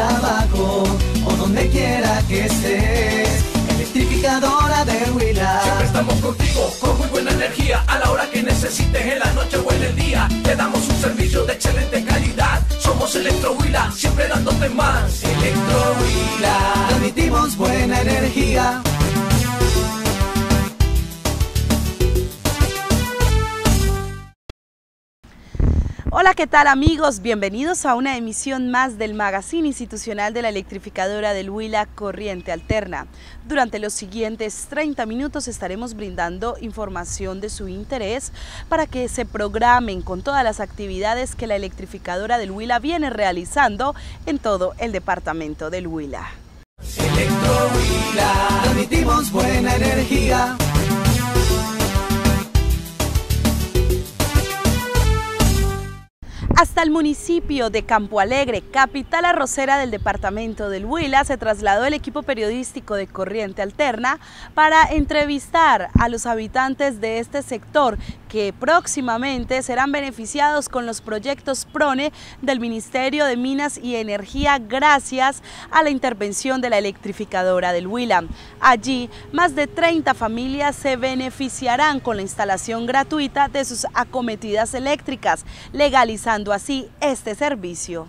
trabajo o donde quiera que estés. Electrificadora del Huila. Siempre estamos contigo, con muy buena energía. A la hora que necesites, en la noche o en el día. Te damos un servicio de excelente calidad. Somos Electro Huila, siempre dándote más. Electro Huila. Transmitimos buena energía. Hola, ¿qué tal amigos? Bienvenidos a una emisión más del Magazine Institucional de la Electrificadora del Huila Corriente Alterna. Durante los siguientes 30 minutos estaremos brindando información de su interés para que se programen con todas las actividades que la Electrificadora del Huila viene realizando en todo el departamento del Huila. Electro Huila. Transmitimos buena energía. Hasta el municipio de Campo Alegre, capital arrocera del departamento del Huila, se trasladó el equipo periodístico de Corriente Alterna para entrevistar a los habitantes de este sector que próximamente serán beneficiados con los proyectos PRONE del Ministerio de Minas y Energía gracias a la intervención de la Electrificadora del Huila. Allí, más de 30 familias se beneficiarán con la instalación gratuita de sus acometidas eléctricas, legalizando así este servicio.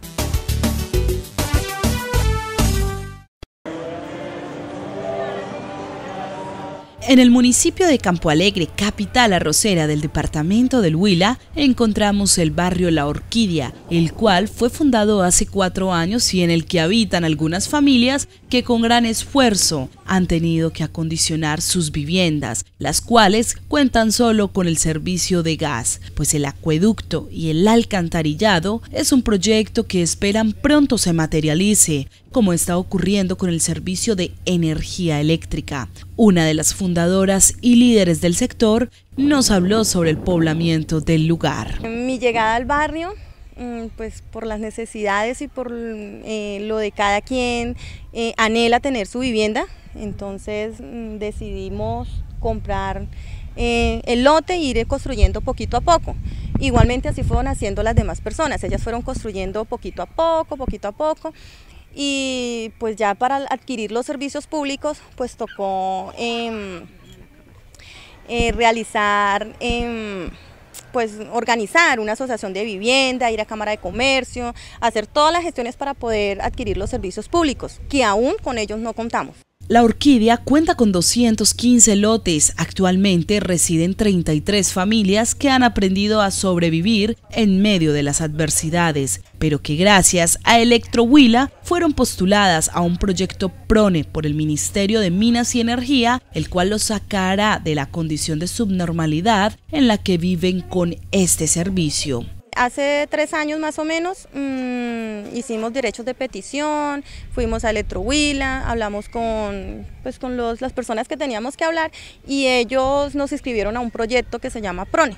En el municipio de Campo Alegre, capital arrocera del departamento del Huila, encontramos el barrio La Orquídea, el cual fue fundado hace 4 años y en el que habitan algunas familias que con gran esfuerzo han tenido que acondicionar sus viviendas, las cuales cuentan solo con el servicio de gas, pues el acueducto y el alcantarillado es un proyecto que esperan pronto se materialice, como está ocurriendo con el servicio de energía eléctrica. Una de las fundadoras y líderes del sector nos habló sobre el poblamiento del lugar. Mi llegada al barrio, pues por las necesidades y por lo de cada quien anhela tener su vivienda, entonces decidimos comprar el lote e ir construyendo poquito a poco. Igualmente así fueron haciendo las demás personas, ellas fueron construyendo poquito a poco. Y pues ya para adquirir los servicios públicos pues tocó realizar, pues organizar una asociación de vivienda, ir a Cámara de Comercio, hacer todas las gestiones para poder adquirir los servicios públicos, que aún con ellos no contamos. La Orquídea cuenta con 215 lotes. Actualmente residen 33 familias que han aprendido a sobrevivir en medio de las adversidades, pero que gracias a Electro Huila fueron postuladas a un proyecto PRONE por el Ministerio de Minas y Energía, el cual los sacará de la condición de subnormalidad en la que viven con este servicio. Hace 3 años más o menos hicimos derechos de petición, fuimos a Electro Huila, hablamos con las personas que teníamos que hablar y ellos nos inscribieron a un proyecto que se llama PRONE.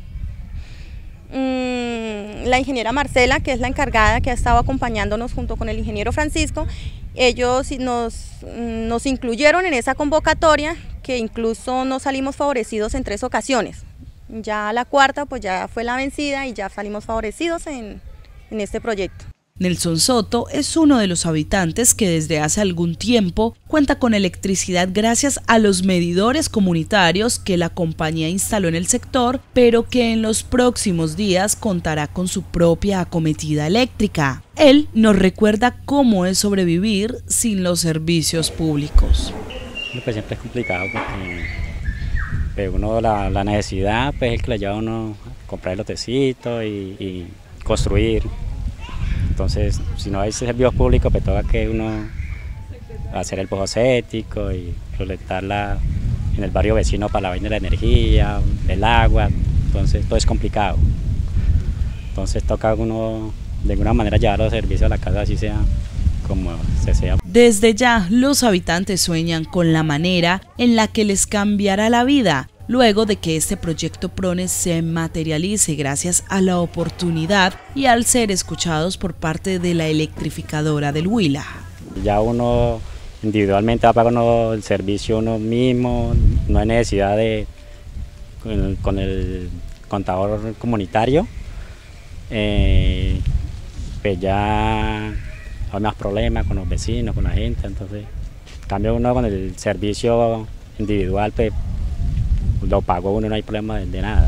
La ingeniera Marcela, que es la encargada, que ha estado acompañándonos junto con el ingeniero Francisco, ellos nos incluyeron en esa convocatoria, que incluso nos salimos favorecidos en 3 ocasiones. Ya la cuarta pues ya fue la vencida y ya salimos favorecidos en este proyecto. Nelson Soto es uno de los habitantes que desde hace algún tiempo cuenta con electricidad gracias a los medidores comunitarios que la compañía instaló en el sector, pero que en los próximos días contará con su propia acometida eléctrica. Él nos recuerda cómo es sobrevivir sin los servicios públicos. Pues siempre es complicado porque uno la necesidad pues es el que le lleva a uno a comprar el lotecito y construir. Entonces, si no hay servicios públicos, pues toca que uno hacer el pozo séptico y recolectarla en el barrio vecino para la vaina de la energía, el agua. Entonces, todo es complicado. Entonces, toca uno de alguna manera llevar los servicios a la casa, así sea como se sea. Desde ya, los habitantes sueñan con la manera en la que les cambiará la vida, luego de que este proyecto PRONE se materialice gracias a la oportunidad y al ser escuchados por parte de la Electrificadora del Huila. Ya uno individualmente va pagando el servicio uno mismo, no hay necesidad de con el contador comunitario, pues ya hay más problemas con los vecinos, con la gente, entonces en cambio uno con el servicio individual pues lo pago uno, no hay problema de nada.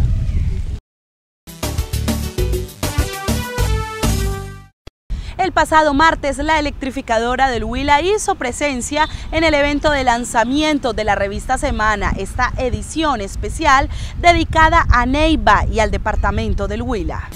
El pasado martes, la electrificadora del Huila hizo presencia en el evento de lanzamiento de la revista Semana, esta edición especial dedicada a Neiva y al departamento del Huila.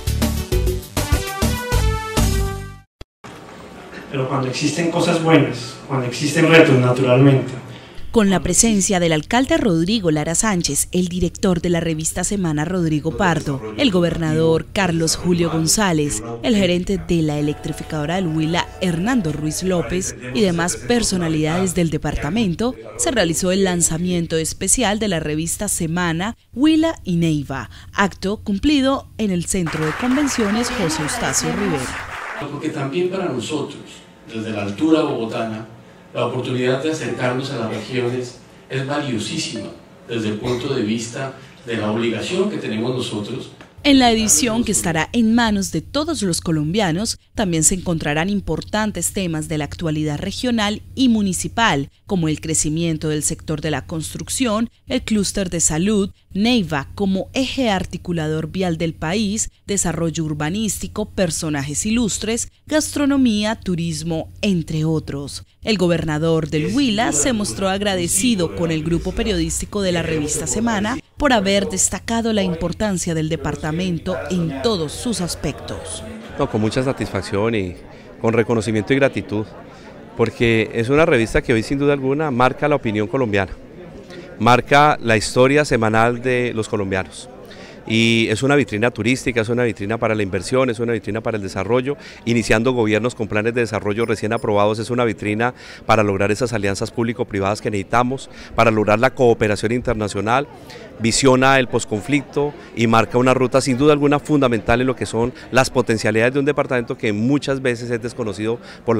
Pero cuando existen cosas buenas, cuando existen retos naturalmente. Con la presencia del alcalde Rodrigo Lara Sánchez, el director de la revista Semana Rodrigo Pardo, el gobernador Carlos Julio González, el gerente de la electrificadora del Huila Hernando Ruiz López y demás personalidades del departamento, se realizó el lanzamiento especial de la revista Semana Huila y Neiva, acto cumplido en el Centro de Convenciones José Eustacio Rivera. Porque también para nosotros, desde la altura bogotana, la oportunidad de acercarnos a las regiones es valiosísima desde el punto de vista de la obligación que tenemos nosotros. En la edición, que estará en manos de todos los colombianos, también se encontrarán importantes temas de la actualidad regional y municipal, como el crecimiento del sector de la construcción, el clúster de salud, Neiva como eje articulador vial del país, desarrollo urbanístico, personajes ilustres, gastronomía, turismo, entre otros. El gobernador del Huila se mostró agradecido con el grupo periodístico de la revista Semana por haber destacado la importancia del departamento en todos sus aspectos. No, con mucha satisfacción y con reconocimiento y gratitud, porque es una revista que hoy sin duda alguna marca la opinión colombiana, marca la historia semanal de los colombianos. Y es una vitrina turística, es una vitrina para la inversión, es una vitrina para el desarrollo, iniciando gobiernos con planes de desarrollo recién aprobados, es una vitrina para lograr esas alianzas público-privadas que necesitamos, para lograr la cooperación internacional, visiona el posconflicto y marca una ruta sin duda alguna fundamental en lo que son las potencialidades de un departamento que muchas veces es desconocido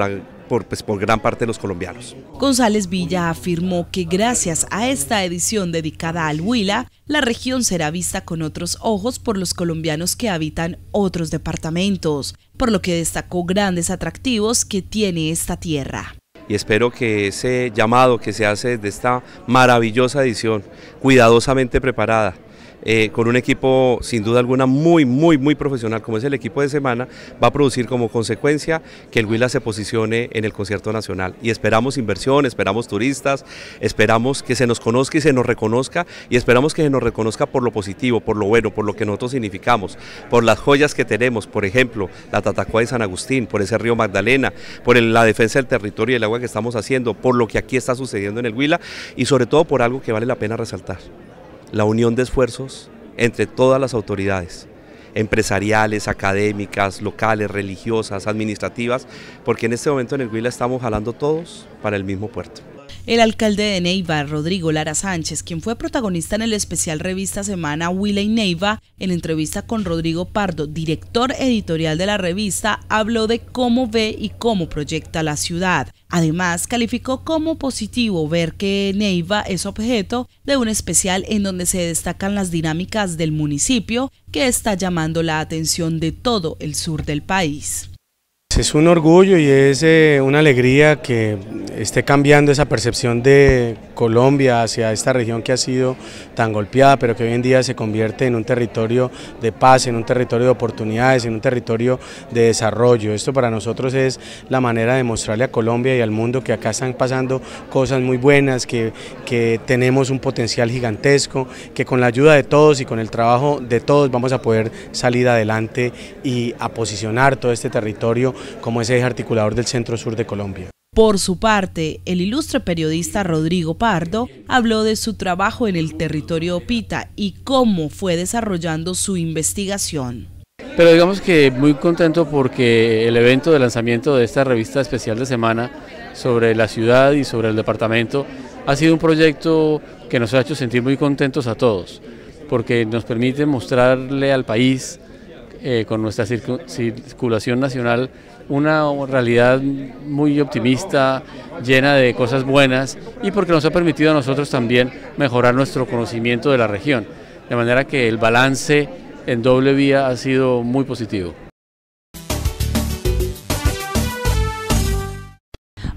por gran parte de los colombianos. González Villa afirmó que gracias a esta edición dedicada al Huila, la región será vista con otros ojos por los colombianos que habitan otros departamentos, por lo que destacó grandes atractivos que tiene esta tierra. Y espero que ese llamado que se hace desde esta maravillosa edición, cuidadosamente preparada, con un equipo sin duda alguna muy profesional como es el equipo de Semana, va a producir como consecuencia que el Huila se posicione en el concierto nacional. Y esperamos inversión, esperamos turistas, esperamos que se nos conozca y se nos reconozca, y esperamos que se nos reconozca por lo positivo, por lo bueno, por lo que nosotros significamos, por las joyas que tenemos, por ejemplo, la Tatacoa de San Agustín, por ese río Magdalena, por la defensa del territorio y el agua que estamos haciendo, por lo que aquí está sucediendo en el Huila y sobre todo por algo que vale la pena resaltar: la unión de esfuerzos entre todas las autoridades, empresariales, académicas, locales, religiosas, administrativas, porque en este momento en el Huila estamos jalando todos para el mismo puerto. El alcalde de Neiva, Rodrigo Lara Sánchez, quien fue protagonista en el especial revista Semana Huila y Neiva, en entrevista con Rodrigo Pardo, director editorial de la revista, habló de cómo ve y cómo proyecta la ciudad. Además, calificó como positivo ver que Neiva es objeto de un especial en donde se destacan las dinámicas del municipio, que está llamando la atención de todo el sur del país. Es un orgullo y es una alegría que esté cambiando esa percepción de Colombia hacia esta región que ha sido tan golpeada, pero que hoy en día se convierte en un territorio de paz, en un territorio de oportunidades, en un territorio de desarrollo. Esto para nosotros es la manera de mostrarle a Colombia y al mundo que acá están pasando cosas muy buenas, que tenemos un potencial gigantesco, que con la ayuda de todos y con el trabajo de todos vamos a poder salir adelante y a posicionar todo este territorio como ese eje articulador del centro-sur de Colombia. Por su parte, el ilustre periodista Rodrigo Pardo habló de su trabajo en el territorio Opita y cómo fue desarrollando su investigación. Pero digamos que muy contento porque el evento de lanzamiento de esta revista especial de Semana sobre la ciudad y sobre el departamento ha sido un proyecto que nos ha hecho sentir muy contentos a todos, porque nos permite mostrarle al país con nuestra circulación nacional una realidad muy optimista, llena de cosas buenas, y porque nos ha permitido a nosotros también mejorar nuestro conocimiento de la región, de manera que el balance en doble vía ha sido muy positivo.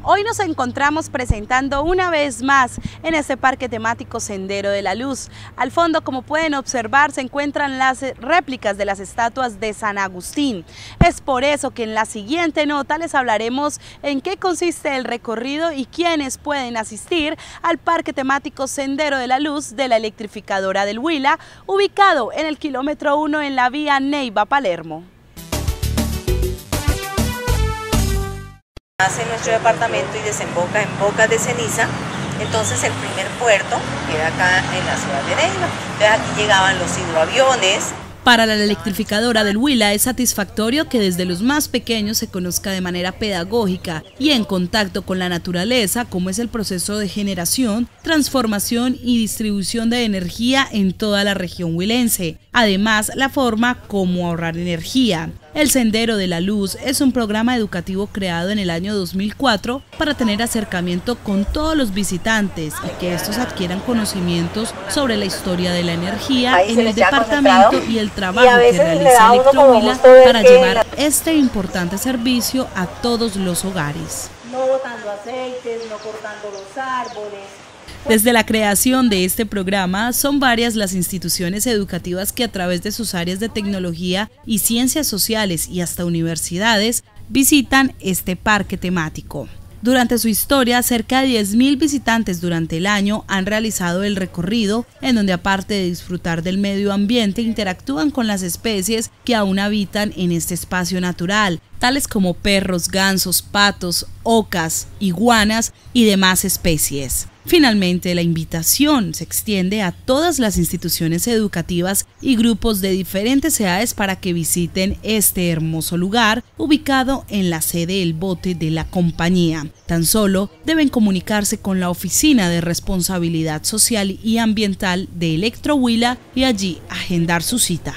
Hoy nos encontramos presentando una vez más en este parque temático Sendero de la Luz. Al fondo, como pueden observar, se encuentran las réplicas de las estatuas de San Agustín. Es por eso que en la siguiente nota les hablaremos en qué consiste el recorrido y quiénes pueden asistir al parque temático Sendero de la Luz de la electrificadora del Huila, ubicado en el kilómetro 1 en la vía Neiva-Palermo. Nace en nuestro departamento y desemboca en Bocas de Ceniza, entonces el primer puerto queda acá en la ciudad de Neiva. Entonces aquí llegaban los hidroaviones. Para la electrificadora del Huila es satisfactorio que desde los más pequeños se conozca de manera pedagógica y en contacto con la naturaleza cómo es el proceso de generación, transformación y distribución de energía en toda la región huilense. Además, la forma como ahorrar energía. El Sendero de la Luz es un programa educativo creado en el año 2004 para tener acercamiento con todos los visitantes y que estos adquieran conocimientos sobre la historia de la energía en el departamento y el trabajo que realiza Electrohuila para llevar este importante servicio a todos los hogares. No botando aceites, no cortando los árboles. Desde la creación de este programa, son varias las instituciones educativas que a través de sus áreas de tecnología y ciencias sociales y hasta universidades visitan este parque temático. Durante su historia, cerca de 10.000 visitantes durante el año han realizado el recorrido, en donde aparte de disfrutar del medio ambiente, interactúan con las especies que aún habitan en este espacio natural, tales como perros, gansos, patos, ocas, iguanas y demás especies. Finalmente, la invitación se extiende a todas las instituciones educativas y grupos de diferentes edades para que visiten este hermoso lugar ubicado en la sede del bote de la compañía. Tan solo deben comunicarse con la Oficina de Responsabilidad Social y Ambiental de Electrohuila y allí agendar su cita.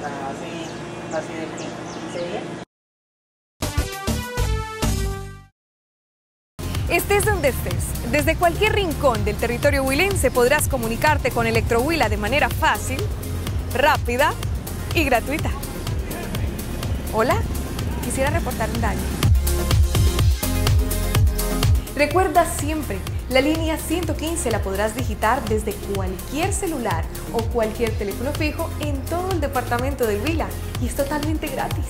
Estés donde estés, desde cualquier rincón del territorio huilense podrás comunicarte con Electrohuila de manera fácil, rápida y gratuita. Hola, quisiera reportar un daño. Recuerda siempre, la línea 115 la podrás digitar desde cualquier celular o cualquier teléfono fijo en todo el departamento del Huila y es totalmente gratis.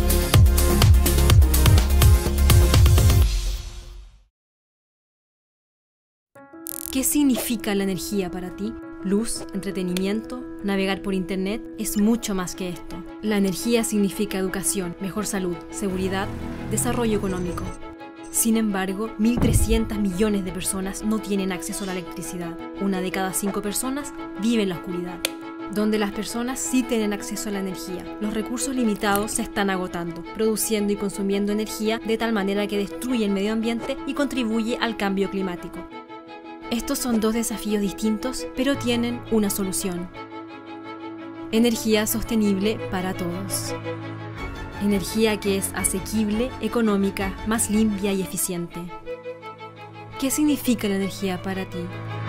¿Qué significa la energía para ti? Luz, entretenimiento, navegar por internet, es mucho más que esto. La energía significa educación, mejor salud, seguridad, desarrollo económico. Sin embargo, 1.300 millones de personas no tienen acceso a la electricidad. 1 de cada 5 personas vive en la oscuridad. Donde las personas sí tienen acceso a la energía, los recursos limitados se están agotando, produciendo y consumiendo energía de tal manera que destruye el medio ambiente y contribuye al cambio climático. Estos son 2 desafíos distintos, pero tienen una solución. Energía sostenible para todos. Energía que es asequible, económica, más limpia y eficiente. ¿Qué significa la energía para ti?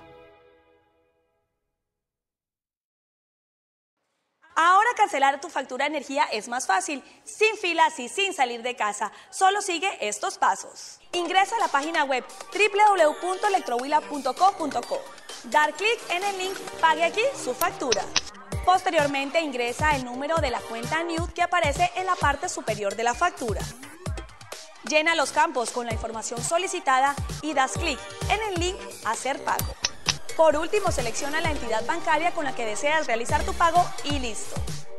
Ahora cancelar tu factura de energía es más fácil, sin filas y sin salir de casa. Solo sigue estos pasos. Ingresa a la página web www.electrohuila.co.co. Dar clic en el link Pague aquí su factura. Posteriormente ingresa el número de la cuenta NUD que aparece en la parte superior de la factura. Llena los campos con la información solicitada y das clic en el link Hacer pago. Por último, selecciona la entidad bancaria con la que deseas realizar tu pago y listo.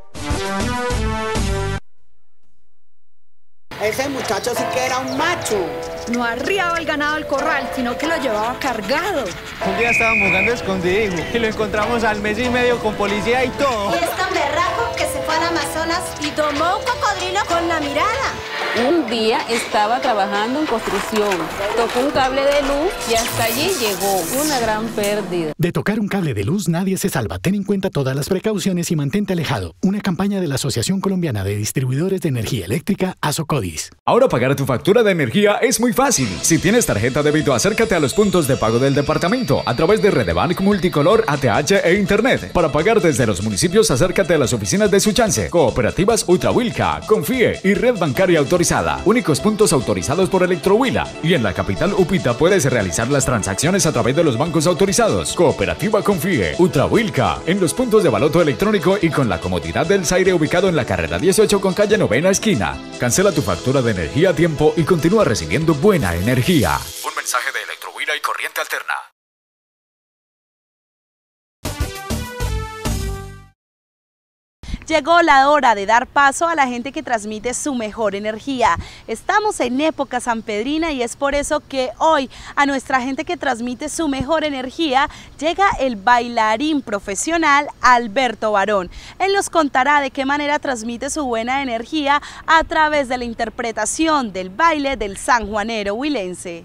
Ese muchacho sí que era un macho. No arriaba el ganado al corral, sino que lo llevaba cargado. Un día estábamos jugando escondido y lo encontramos al mes y medio con policía y todo. Y es tan berraco que se fue al Amazonas y tomó un cocodrilo con la mirada. Un día estaba trabajando en construcción, tocó un cable de luz y hasta allí llegó. Una gran pérdida. De tocar un cable de luz nadie se salva. Ten en cuenta todas las precauciones y mantente alejado. Una campaña de la Asociación Colombiana de Distribuidores de Energía Eléctrica, ASOCODIS. Ahora pagar tu factura de energía es muy fácil. Si tienes tarjeta de débito, acércate a los puntos de pago del departamento a través de Redebank Multicolor, ATH e Internet. Para pagar desde los municipios, acércate a las oficinas de Suchar chance. Cooperativas Ultrahuilca, Confíe y Red Bancaria Autorizada. Únicos puntos autorizados por Electrohuila. Y en la capital Upita puedes realizar las transacciones a través de los bancos autorizados. Cooperativa Confíe, Ultrahuilca, en los puntos de baloto electrónico y con la comodidad del Zaire ubicado en la carrera 18 con calle 9ª esquina. Cancela tu factura de energía a tiempo y continúa recibiendo buena energía. Un mensaje de Electrohuila y Corriente Alterna. Llegó la hora de dar paso a la gente que transmite su mejor energía. Estamos en época sanpedrina y es por eso que hoy a nuestra gente que transmite su mejor energía llega el bailarín profesional Alberto Barón. Él nos contará de qué manera transmite su buena energía a través de la interpretación del baile del sanjuanero huilense.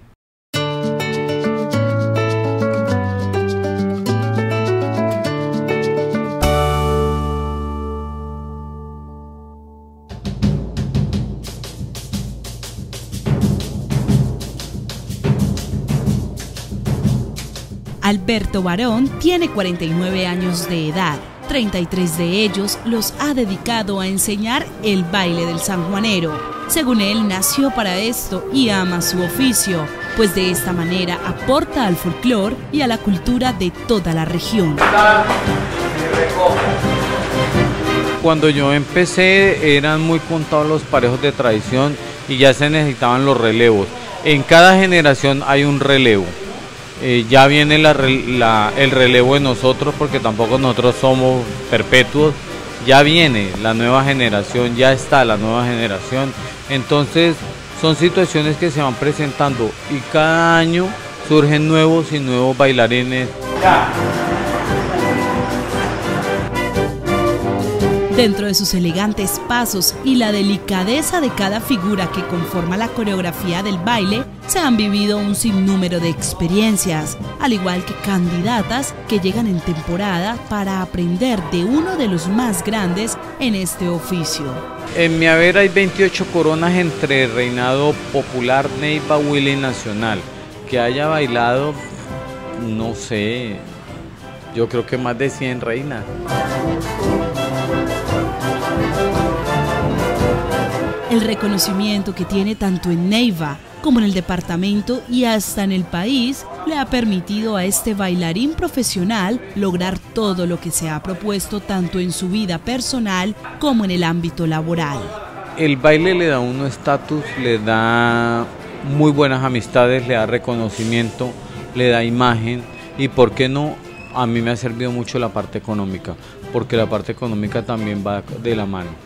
Alberto Barón tiene 49 años de edad, 33 de ellos los ha dedicado a enseñar el baile del sanjuanero. Según él, nació para esto y ama su oficio, pues de esta manera aporta al folclore y a la cultura de toda la región. Cuando yo empecé eran muy contados los parejos de tradición y ya se necesitaban los relevos. En cada generación hay un relevo. Ya viene el relevo de nosotros, porque tampoco nosotros somos perpetuos. Ya viene la nueva generación, ya está la nueva generación. Entonces son situaciones que se van presentando y cada año surgen nuevos y nuevos bailarines. Dentro de sus elegantes pasos y la delicadeza de cada figura que conforma la coreografía del baile, se han vivido un sinnúmero de experiencias, al igual que candidatas que llegan en temporada para aprender de uno de los más grandes en este oficio. En mi haber hay 28 coronas entre reinado popular, Neiva, Huila y nacional. Que haya bailado, no sé, yo creo que más de 100 reinas. El reconocimiento que tiene tanto en Neiva como en el departamento y hasta en el país le ha permitido a este bailarín profesional lograr todo lo que se ha propuesto tanto en su vida personal como en el ámbito laboral. El baile le da a uno estatus, le da muy buenas amistades, le da reconocimiento, le da imagen y por qué no, a mí me ha servido mucho la parte económica, porque la parte económica también va de la mano.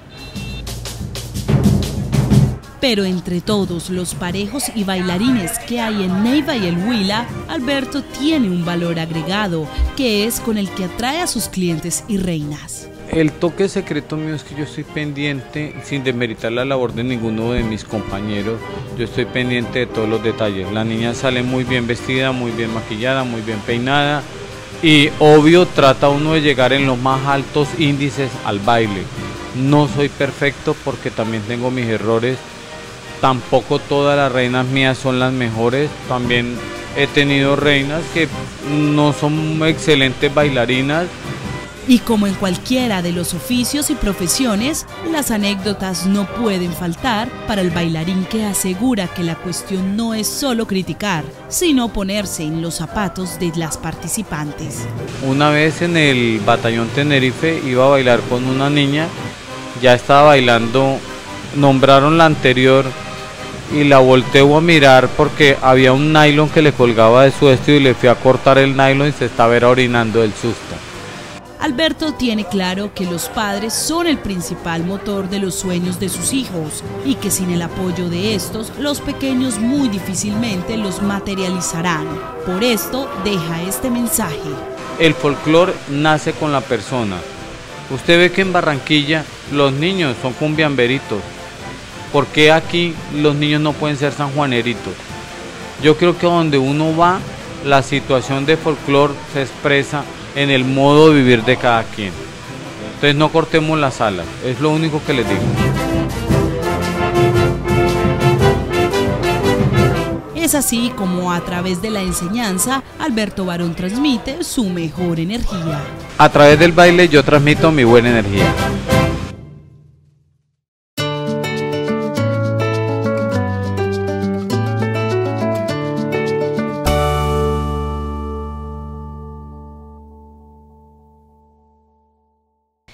Pero entre todos los parejos y bailarines que hay en Neiva y el Huila, Alberto tiene un valor agregado, que es con el que atrae a sus clientes y reinas. El toque secreto mío es que yo estoy pendiente, sin demeritar la labor de ninguno de mis compañeros, yo estoy pendiente de todos los detalles. La niña sale muy bien vestida, muy bien maquillada, muy bien peinada y obvio trata uno de llegar en los más altos índices al baile. No soy perfecto porque también tengo mis errores. Tampoco todas las reinas mías son las mejores, también he tenido reinas que no son excelentes bailarinas. Y como en cualquiera de los oficios y profesiones, las anécdotas no pueden faltar para el bailarín que asegura que la cuestión no es solo criticar, sino ponerse en los zapatos de las participantes. Una vez en el batallón Tenerife iba a bailar con una niña, ya estaba bailando, nombraron la anterior, y la volteo a mirar porque había un nylon que le colgaba de su vestido y le fui a cortar el nylon y se estaba orinando del susto. Alberto tiene claro que los padres son el principal motor de los sueños de sus hijos y que sin el apoyo de estos, los pequeños muy difícilmente los materializarán. Por esto, deja este mensaje. El folclore nace con la persona. Usted ve que en Barranquilla los niños son cumbiamberitos. ¿Por qué aquí los niños no pueden ser sanjuaneritos? Yo creo que donde uno va, la situación de folclore se expresa en el modo de vivir de cada quien. Entonces no cortemos las alas, es lo único que les digo. Es así como a través de la enseñanza, Alberto Barón transmite su mejor energía. A través del baile yo transmito mi buena energía.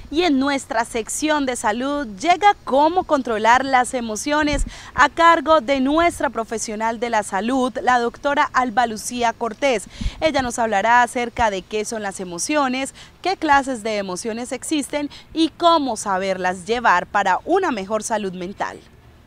Y en nuestra sección de salud llega cómo controlar las emociones a cargo de nuestra profesional de la salud, la doctora Alba Lucía Cortés. Ella nos hablará acerca de qué son las emociones, qué clases de emociones existen y cómo saberlas llevar para una mejor salud mental.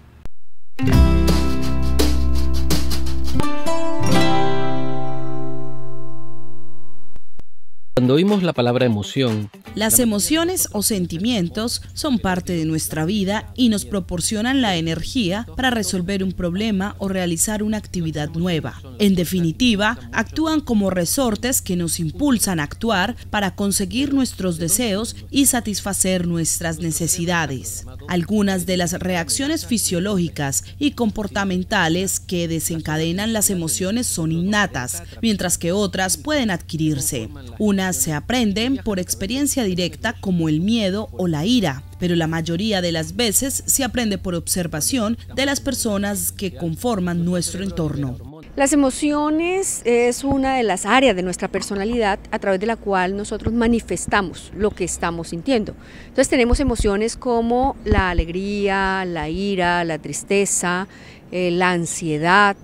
Cuando oímos la palabra emoción, las emociones o sentimientos son parte de nuestra vida y nos proporcionan la energía para resolver un problema o realizar una actividad nueva. En definitiva, actúan como resortes que nos impulsan a actuar para conseguir nuestros deseos y satisfacer nuestras necesidades. Algunas de las reacciones fisiológicas y comportamentales que desencadenan las emociones son innatas, mientras que otras pueden adquirirse. Unas se aprenden por experiencia directa, como el miedo o la ira, pero la mayoría de las veces se aprende por observación de las personas que conforman nuestro entorno. Las emociones es una de las áreas de nuestra personalidad a través de la cual nosotros manifestamos lo que estamos sintiendo. Entonces tenemos emociones como la alegría, la ira, la tristeza, la ansiedad,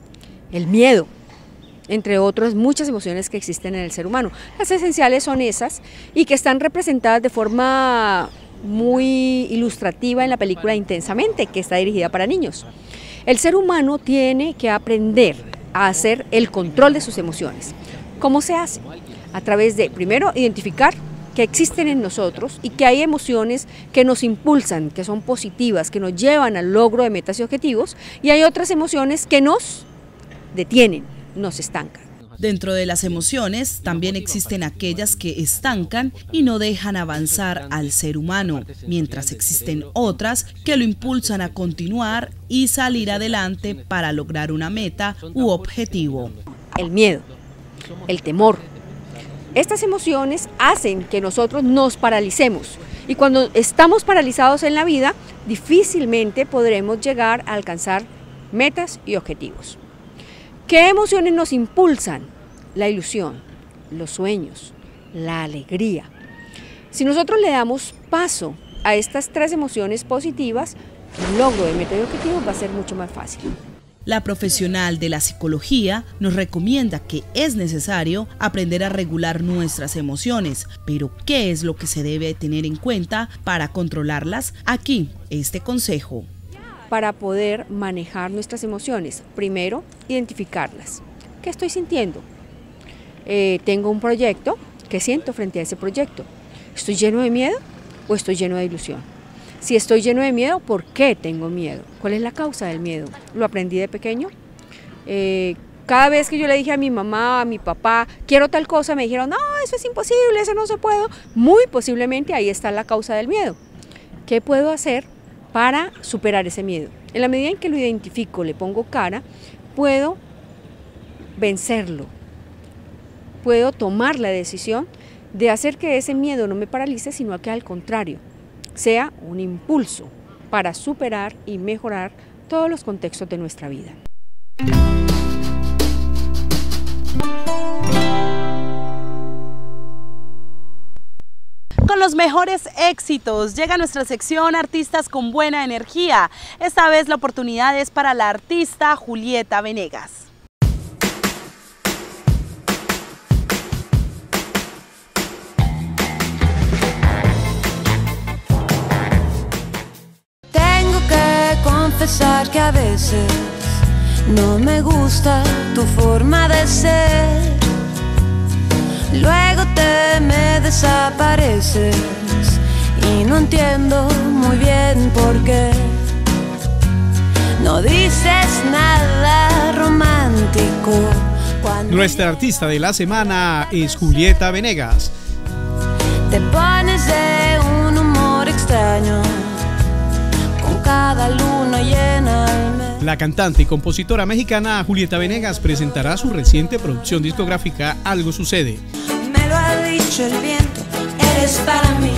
el miedo, entre otras muchas emociones que existen en el ser humano. Las esenciales son esas y que están representadas de forma muy ilustrativa en la película Intensamente, que está dirigida para niños. El ser humano tiene que aprender a hacer el control de sus emociones. ¿Cómo se hace? A través de, primero, identificar que existen en nosotros y que hay emociones que nos impulsan, que son positivas, que nos llevan al logro de metas y objetivos, y hay otras emociones que nos detienen, nos estancan. Dentro de las emociones también existen aquellas que estancan y no dejan avanzar al ser humano, mientras existen otras que lo impulsan a continuar y salir adelante para lograr una meta u objetivo. El miedo, el temor. Estas emociones hacen que nosotros nos paralicemos y cuando estamos paralizados en la vida, difícilmente podremos llegar a alcanzar metas y objetivos. ¿Qué emociones nos impulsan? La ilusión, los sueños, la alegría. Si nosotros le damos paso a estas tres emociones positivas, el logro de metas y objetivos va a ser mucho más fácil. La profesional de la psicología nos recomienda que es necesario aprender a regular nuestras emociones, pero ¿qué es lo que se debe tener en cuenta para controlarlas? Aquí, este consejo. Para poder manejar nuestras emociones, primero, identificarlas. ¿Qué estoy sintiendo? Tengo un proyecto, ¿qué siento frente a ese proyecto? ¿Estoy lleno de miedo o estoy lleno de ilusión? Si estoy lleno de miedo, ¿por qué tengo miedo? ¿Cuál es la causa del miedo? ¿Lo aprendí de pequeño? Cada vez que yo le dije a mi mamá, a mi papá, quiero tal cosa, me dijeron, no, eso es imposible, eso no se puede. Muy posiblemente ahí está la causa del miedo. ¿Qué puedo hacer para superar ese miedo? En la medida en que lo identifico, le pongo cara, puedo vencerlo. Puedo tomar la decisión de hacer que ese miedo no me paralice, sino que al contrario, sea un impulso para superar y mejorar todos los contextos de nuestra vida. Con los mejores éxitos llega nuestra sección Artistas con Buena Energía. Esta vez la oportunidad es para la artista Julieta Venegas. Confesar que a veces no me gusta tu forma de ser, luego te me desapareces y no entiendo muy bien por qué. No dices nada romántico. Nuestra artista de la semana es Julieta Venegas. Te pones de un humor extraño cada luna llena. La cantante y compositora mexicana Julieta Venegas presentará su reciente producción discográfica Algo Sucede. Me lo ha dicho el viento, eres para mí.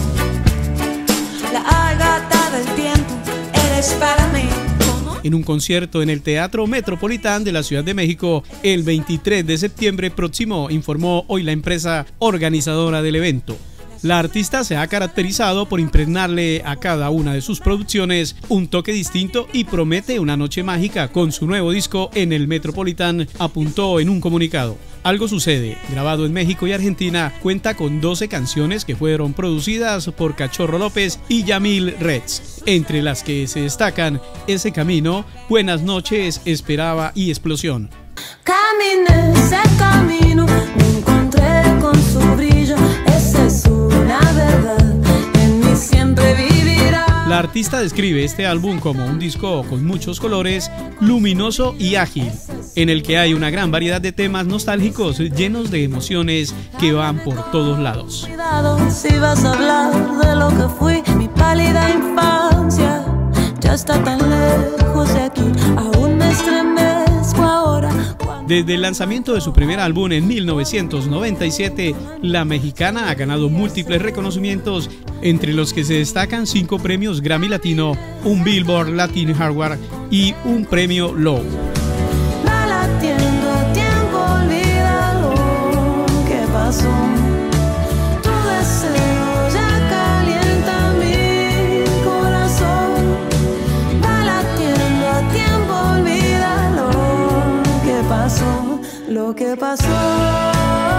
La ágata del tiempo, eres para mí. En un concierto en el Teatro Metropolitán de la Ciudad de México el 23 de septiembre próximo, informó hoy la empresa organizadora del evento. La artista se ha caracterizado por impregnarle a cada una de sus producciones un toque distinto y promete una noche mágica con su nuevo disco en el Metropolitan, apuntó en un comunicado. Algo sucede, grabado en México y Argentina, cuenta con 12 canciones que fueron producidas por Cachorro López y Yamil Reds, entre las que se destacan Ese Camino, Buenas Noches, Esperaba y Explosión. Caminé ese camino, me encontré con su brillo, esa es una verdad, en mí siempre vivirá. La artista describe este álbum como un disco con muchos colores, luminoso y ágil, en el que hay una gran variedad de temas nostálgicos llenos de emociones que van por todos lados. Cuidado si vas a hablar de lo que fui, mi pálida infancia ya está tan lejos de aquí, aún me estremezco ahora. Desde el lanzamiento de su primer álbum en 1997, la mexicana ha ganado múltiples reconocimientos, entre los que se destacan 5 premios Grammy Latino, un Billboard Latin Hardware y un premio Low. Va latiendo a tiempo, olvida lo que pasó. Tu deseo ya calienta mi corazón. Va latiendo a tiempo, olvida lo que pasó, lo que pasó.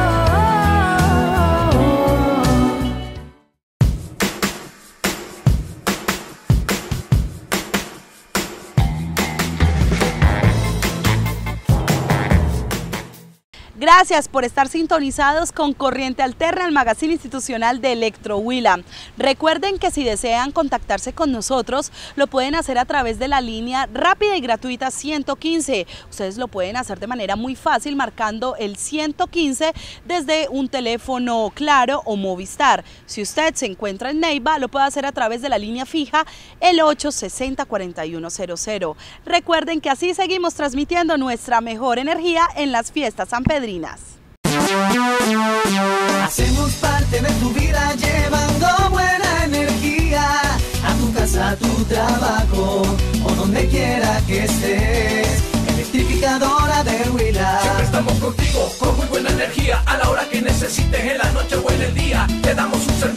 Gracias por estar sintonizados con Corriente Alterna, el magazine institucional de Electro Huila. Recuerden que si desean contactarse con nosotros, lo pueden hacer a través de la línea rápida y gratuita 115. Ustedes lo pueden hacer de manera muy fácil marcando el 115 desde un teléfono Claro o Movistar. Si usted se encuentra en Neiva, lo puede hacer a través de la línea fija el 860-4100. Recuerden que así seguimos transmitiendo nuestra mejor energía en las fiestas sanpedrinas. Hacemos parte de tu vida llevando buena energía a tu casa, a tu trabajo o donde quiera que estés. Electrificadora de Huila. Siempre estamos contigo con muy buena energía a la hora que necesites, en la noche o en el día. Te damos un servicio